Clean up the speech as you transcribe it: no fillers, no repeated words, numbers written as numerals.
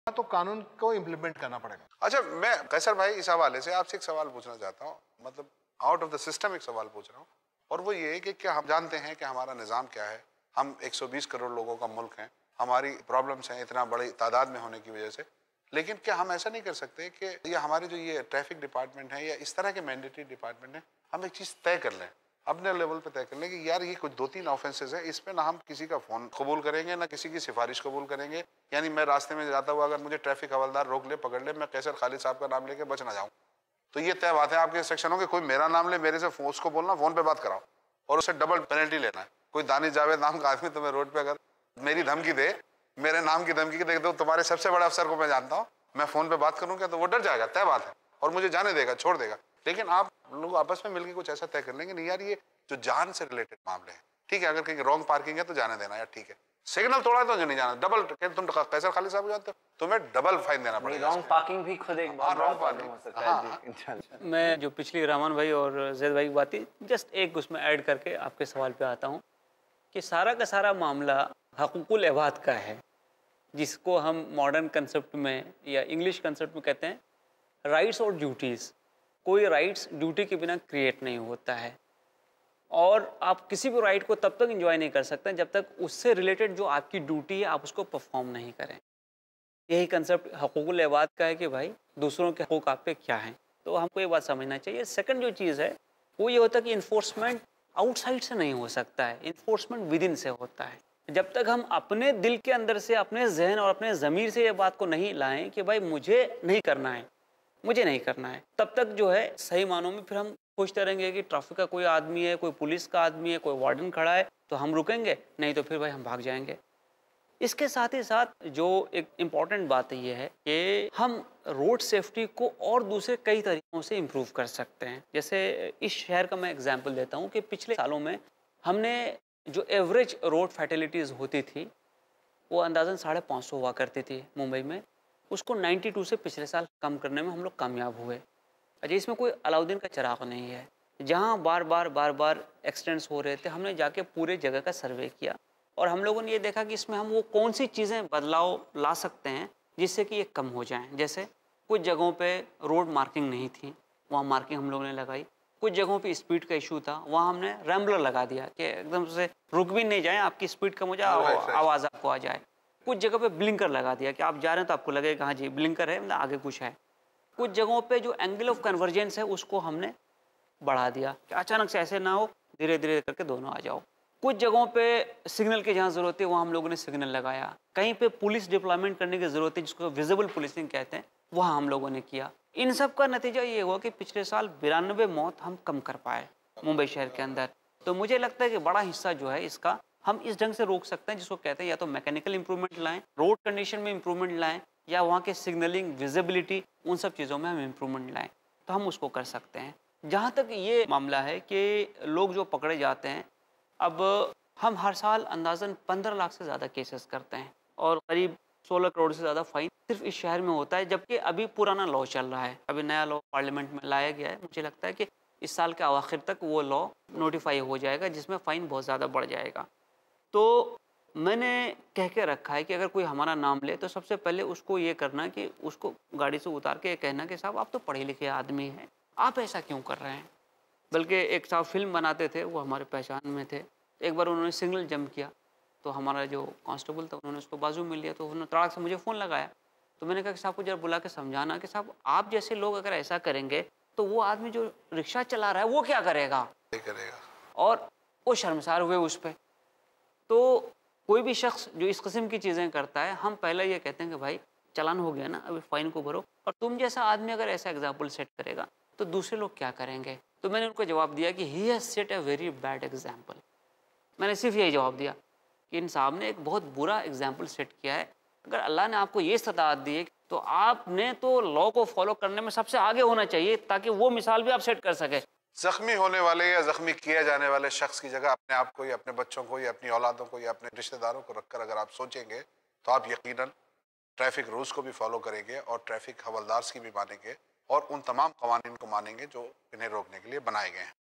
तो कानून को इम्प्लीमेंट करना पड़ेगा। अच्छा, मैं कैसर भाई इस हवाले से आपसे एक सवाल पूछना चाहता हूँ, मतलब आउट ऑफ द सिस्टम एक सवाल पूछ रहा हूँ, और वो ये है कि क्या हम जानते हैं कि हमारा निज़ाम क्या है? हम 120 करोड़ लोगों का मुल्क हैं, हमारी प्रॉब्लम्स हैं इतना बड़ी तादाद में होने की वजह से, लेकिन क्या हम ऐसा नहीं कर सकते कि ये हमारे जो ये ट्रैफिक डिपार्टमेंट है या इस तरह के मैंडेटरी डिपार्टमेंट है, हम एक चीज़ तय कर लें, अपने लेवल पे तय कर लें कि यार ये कुछ 2-3 ऑफेंसेस है, इस पे ना हम किसी का फ़ोन कबूल करेंगे ना किसी की सिफारिश कबूल करेंगे। यानी मैं रास्ते में जाता हुआ अगर मुझे ट्रैफिक हवलदार रोक ले, पकड़ ले, मैं कैसर खालिद साहब का नाम लेके बच ना जाऊँ, तो ये तय बात है आपके इंस्ट्रक्शनों के, कोई मेरा नाम ले, मेरे से उसको बोलना फ़ोन पे बात कराओ और उससे डबल पेनल्टी लेना है। कोई दानिश जावेद नाम का आदमी तुम्हें रोड पे अगर मेरी धमकी दे, मेरे नाम की धमकी दे दो, तुम्हारे सबसे बड़े अफसर को मैं जानता हूँ, मैं फ़ोन पे बात करूँगा तो वो डर जाएगा, तय बात है, और मुझे जाने देगा, छोड़ देगा। लेकिन आप लोग आपस में मिलकर कुछ ऐसा तय कर लेंगे, नहीं यार ये जो जान से रिलेटेड मामले हैं, ठीक है, अगर कहीं रॉन्ग पार्किंग है तो जाने देना यार, ठीक है, सिग्नल तोड़ा है तो नहीं जाना, डबल, तुम कैसर खालिद साहब जानते हो, तुम्हें डबल फाइन देना पड़ेगा। रॉन्ग पार्किंग भी खुद एक बहुत बड़ा प्रॉब्लम हो सकता है। हाँ, जी, मैं जो पिछली रहमान भाई और जैद भाई की बात थी, जस्ट एक उसमें ऐड करके आपके सवाल पे आता हूँ कि सारा का सारा मामला हकूकुल इबाद का है, जिसको हम मॉडर्न कंसेप्ट में या इंग्लिश कंसेप्ट में कहते हैं राइट्स और ड्यूटीज़। कोई राइट्स ड्यूटी के बिना क्रिएट नहीं होता है, और आप किसी भी राइट को तब तक एंजॉय नहीं कर सकते जब तक उससे रिलेटेड जो आपकी ड्यूटी है आप उसको परफॉर्म नहीं करें। यही कंसेप्ट हकूकुल इबाद का है कि भाई दूसरों के हकूक़ आप पे क्या हैं, तो हमको ये बात समझना चाहिए। सेकंड जो चीज़ है वो ये होता है कि इन्फोर्समेंट आउटसाइड से नहीं हो सकता है, इन्फोर्समेंट विद इन से होता है। जब तक हम अपने दिल के अंदर से, अपने जहन और अपने ज़मीर से ये बात को नहीं लाएं कि भाई मुझे नहीं करना है, मुझे नहीं करना है, तब तक जो है सही मानों में फिर हम पूछते रहेंगे कि ट्रैफिक का कोई आदमी है, कोई पुलिस का आदमी है, कोई वार्डन खड़ा है तो हम रुकेंगे, नहीं तो फिर भाई हम भाग जाएंगे। इसके साथ ही साथ जो एक इम्पॉर्टेंट बात ये है कि हम रोड सेफ्टी को और दूसरे कई तरीक़ों से इम्प्रूव कर सकते हैं। जैसे इस शहर का मैं एग्जांपल देता हूँ कि पिछले सालों में हमने जो एवरेज रोड फैटेलिटीज़ होती थी वो अंदाज़न 550 हुआ करती थी मुंबई में, उसको 92 से पिछले साल कम करने में हम लोग कामयाब हुए। अच्छा, इसमें कोई अलाउद्दीन का चिराग नहीं है। जहाँ बार बार एक्सीडेंट्स हो रहे थे, हमने जाके पूरे जगह का सर्वे किया और हम लोगों ने ये देखा कि इसमें हम वो कौन सी चीज़ें बदलाव ला सकते हैं जिससे कि ये कम हो जाएं। जैसे कुछ जगहों पे रोड मार्किंग नहीं थी, वहाँ मार्किंग हम लोगों ने लगाई। कुछ जगहों पे स्पीड का इशू था, वहाँ हमने रैम्बलर लगा दिया कि एकदम से रुक भी नहीं जाए, आपकी स्पीड कम हो जाए, आवाज़ आपको आ जाए। कुछ जगह पे ब्लिंकर लगा दिया कि आप जा रहे हैं तो आपको लगेगा हाँ जी ब्लिंकर है, मतलब आगे कुछ है। कुछ जगहों पे जो एंगल ऑफ कन्वर्जेंस है उसको हमने बढ़ा दिया कि अचानक से ऐसे ना हो, धीरे धीरे करके दोनों आ जाओ। कुछ जगहों पे सिग्नल की जहाँ ज़रूरत है वहाँ हम लोगों ने सिग्नल लगाया। कहीं पे पुलिस डिप्लॉयमेंट करने की ज़रूरत है, जिसको विजिबल पुलिसिंग कहते हैं, वहाँ हम लोगों ने किया। इन सब का नतीजा ये हुआ कि पिछले साल 92 मौत हम कम कर पाए मुंबई शहर के अंदर। तो मुझे लगता है कि बड़ा हिस्सा जो है इसका हम इस ढंग से रोक सकते हैं, जिसको कहते हैं या तो मैकेनिकल इंप्रूवमेंट लाएं, रोड कंडीशन में इंप्रूवमेंट लाएं, या वहाँ के सिग्नलिंग, विजिबिलिटी, उन सब चीज़ों में हम इंप्रूवमेंट लाएं, तो हम उसको कर सकते हैं। जहाँ तक ये मामला है कि लोग जो पकड़े जाते हैं, अब हम हर साल अंदाज़न 15 लाख से ज़्यादा केसेस करते हैं और करीब 16 करोड़ से ज़्यादा फाइन सिर्फ इस शहर में होता है, जबकि अभी पुराना लॉ चल रहा है। अभी नया लॉ पार्लियामेंट में लाया गया है, मुझे लगता है कि इस साल के आखिर तक वो लॉ नोटिफाई हो जाएगा, जिसमें फ़ाइन बहुत ज़्यादा बढ़ जाएगा। तो मैंने कह के रखा है कि अगर कोई हमारा नाम ले तो सबसे पहले उसको ये करना कि उसको गाड़ी से उतार के कहना कि साहब आप तो पढ़े लिखे आदमी हैं, आप ऐसा क्यों कर रहे हैं। बल्कि एक साहब फिल्म बनाते थे, वो हमारे पहचान में थे। एक बार उन्होंने सिग्नल जंप किया तो हमारा जो कांस्टेबल था उन्होंने उसको बाजू में लिया, तो उन्होंने तड़ाक से मुझे फ़ोन लगाया। तो मैंने कहा कि साहब को जरा बुला के समझाना कि साहब आप जैसे लोग अगर ऐसा करेंगे तो वो आदमी जो रिक्शा चला रहा है वो क्या करेगा, और वो शर्मसार हुए उस पर। तो कोई भी शख्स जो इस किस्म की चीज़ें करता है, हम पहले ये कहते हैं कि भाई चालान हो गया ना, अभी फ़ाइन को भरो। और तुम जैसा आदमी अगर ऐसा एग्जाम्पल सेट करेगा तो दूसरे लोग क्या करेंगे। तो मैंने उनको जवाब दिया कि he has set a very bad example. मैंने सिर्फ यही जवाब दिया कि इन साहब ने एक बहुत बुरा एग्जाम्पल सेट किया है। अगर अल्लाह ने आपको ये सताहत दी है तो आपने तो लॉ को फॉलो करने में सबसे आगे होना चाहिए, ताकि वो मिसाल भी आप सेट कर सके। जख्मी होने वाले या जख्मी किए जाने वाले शख्स की जगह अपने आप को या अपने बच्चों को या अपनी औलादों को या अपने रिश्तेदारों को रखकर अगर आप सोचेंगे तो आप यकीनन ट्रैफिक रूल्स को भी फॉलो करेंगे और ट्रैफिक हवलदार्स की भी मानेंगे और उन तमाम कवानीन को मानेंगे जो इन्हें रोकने के लिए बनाए गए हैं।